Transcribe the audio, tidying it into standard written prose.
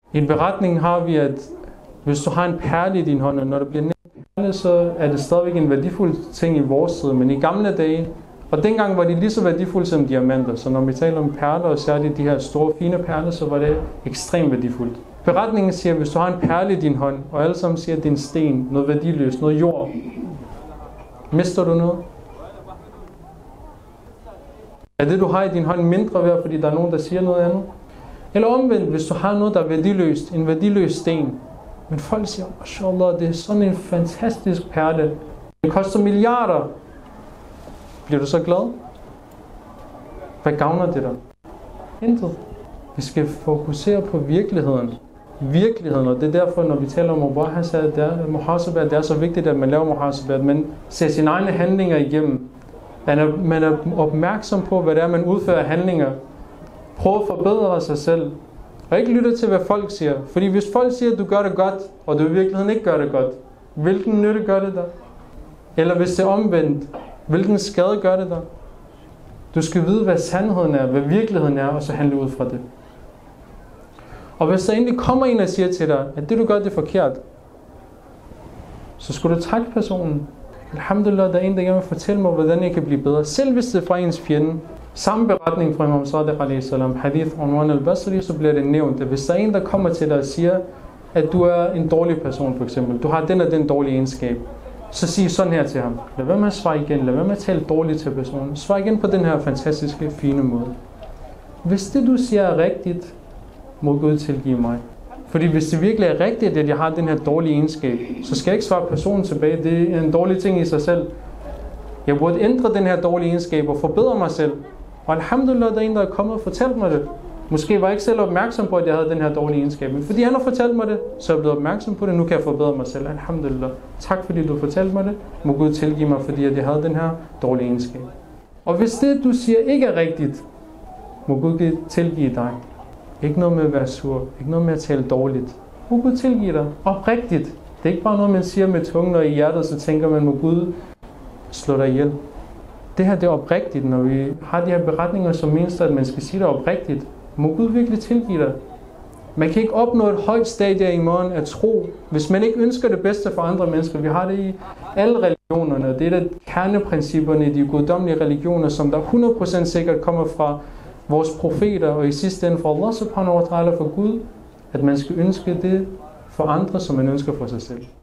I en beretning har vi, at hvis du har en perle i din hånd, og når det bliver nævnt perle, så er det stadigvæk en værdifuld ting i vores tid. Men i gamle dage, og dengang var de lige så værdifulde som diamanter. Så når vi taler om perler, og særligt de her store, fine perler, så var det ekstremt værdifuldt. Beretningen siger, at hvis du har en perle i din hånd, og alle sammen siger, at det er en sten, noget værdiløst, noget jord, mister du noget? Er det, du har i din hånd, mindre værd, fordi der er nogen, der siger noget andet? Eller omvendt, hvis du har noget, der er værdiløst, en værdiløs sten, men folk siger, mashallah, det er sådan en fantastisk perle, det koster milliarder, bliver du så glad? Hvad gavner det dig? Intet. Vi skal fokusere på virkeligheden. Virkeligheden, og det er derfor, når vi taler om muhasabah, det er så vigtigt, at man laver muhasabah, at man ser sine egne handlinger igennem. Man er opmærksom på, hvad det er, man udfører handlinger. Prøv at forbedre sig selv. Og ikke lytte til, hvad folk siger. Fordi hvis folk siger, at du gør det godt, og du i virkeligheden ikke gør det godt, hvilken nytte gør det dig? Eller hvis det er omvendt, hvilken skade gør det dig? Du skal vide, hvad sandheden er, hvad virkeligheden er, og så handle ud fra det. Og hvis der egentlig kommer en og siger til dig, at det du gør, det er forkert, så skal du takke personen. Alhamdulillah, der er en, der gerne vil fortælle mig, hvordan jeg kan blive bedre. Selv hvis det er fra ens fjende. Samme beretning fra Imam Sadiq a.s. Hadith Unwan al-Basri, så bliver det nævnt, at hvis der er en, der kommer til dig og siger, at du er en dårlig person, for eksempel, du har den og den dårlige egenskab, så sig sådan her til ham. Lad være med at svare igen, lad være med at tale dårligt til personen. Svar igen på den her fantastiske, fine måde. Hvis det, du siger, er rigtigt, må Gud tilgive mig. Fordi hvis det virkelig er rigtigt, at jeg har den her dårlige egenskab, så skal jeg ikke svare personen tilbage. Det er en dårlig ting i sig selv. Jeg burde ændre den her dårlige egenskab og forbedre mig selv. Og alhamdulillah, der er en, der er kommet og fortalt mig det. Måske var jeg ikke selv opmærksom på, at jeg havde den her dårlige egenskab. Men fordi han har fortalt mig det, så er jeg blevet opmærksom på det. Nu kan jeg forbedre mig selv. Alhamdulillah. Tak fordi du fortalte mig det. Må Gud tilgive mig, fordi at jeg havde den her dårlige egenskab. Og hvis det, du siger, ikke er rigtigt, må Gud tilgive dig. Ikke noget med at være sur. Ikke noget med at tale dårligt. Må Gud tilgive dig. Oprigtigt. Det er ikke bare noget, man siger med tungen og i hjertet, så tænker man, må Gud slå dig ihjel. Det her, det er oprigtigt. Når vi har de her beretninger, som mindst, at man skal sige det oprigtigt, må Gud virkelig tilgive dig. Man kan ikke opnå et højt stadie af iman at tro, hvis man ikke ønsker det bedste for andre mennesker. Vi har det i alle religionerne. Det er kerneprincipperne i de guddommelige religioner, som der 100% sikkert kommer fra vores profeter, og i sidste ende fra Allah subhanahu wa ta'ala, for Gud, at man skal ønske det for andre, som man ønsker for sig selv.